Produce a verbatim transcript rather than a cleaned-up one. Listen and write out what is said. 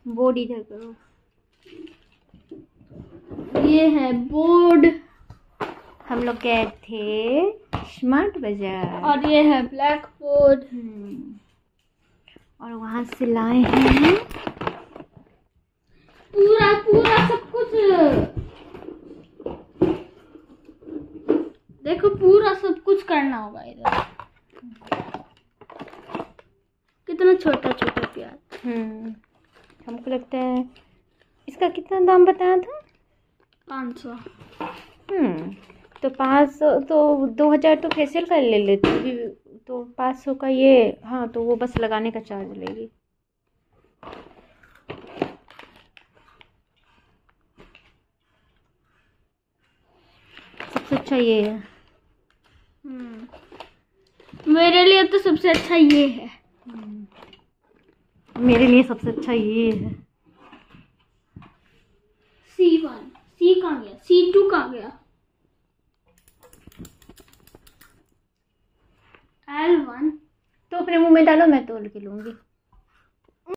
Board इधर करो। ये है बोर्ड। हम लोग गए थे स्मार्ट बाजार। और ये है ब्लैक बोर्ड। और वहां से लाए हैं पूरा पूरा सब कुछ। देखो पूरा सब कुछ करना होगा इधर। कितना छोटा छोटा प्याज। हम्म हमको लगता है इसका कितना दाम बताया था? पाँच सौ। हम्म तो पाँच सौ तो दो हजार तो फेशियल का ले लेती, तो पाँच सौ का ये। हाँ तो वो बस लगाने का चार्ज लेगी। सबसे अच्छा ये है। हम्म मेरे लिए तो सबसे अच्छा ये है। मेरे लिए सबसे अच्छा ये है। सी वन। सी कहाँ गया? सी टू कहाँ गया? L one. तो अपने मुंह में डालो, मैं तोल के लूंगी।